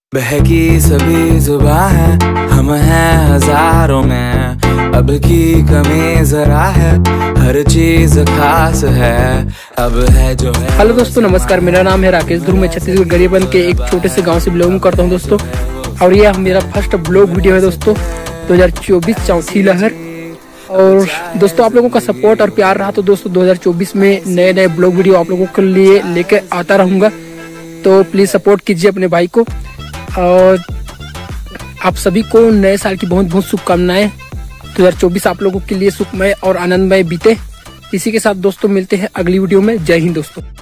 बहकी सभी जुबां है, हम हैं हजारों में, अब की कमी जरा है, हर चीज खास है, अब है जो है। हेलो दोस्तों, नमस्कार। मेरा नाम है राकेश ध्रुव। मैं छत्तीसगढ़ गरीबन के एक छोटे से गांव से बिलोंग करता हूं दोस्तों, और यह मेरा फर्स्ट ब्लॉग वीडियो है दोस्तों 2024 चौथी लहर। और दोस्तों, आप लोगों का सपोर्ट और प्यार रहा तो दोस्तों 2024 में नए नए ब्लॉग वीडियो आप लोगों के लिए लेके आता रहूंगा। तो प्लीज सपोर्ट कीजिए अपने भाई को, और आप सभी को नए साल की बहुत बहुत शुभकामनाएं। 2024 आप लोगों के लिए सुखमय और आनंदमय बीते। इसी के साथ दोस्तों मिलते हैं अगली वीडियो में। जय हिंद दोस्तों।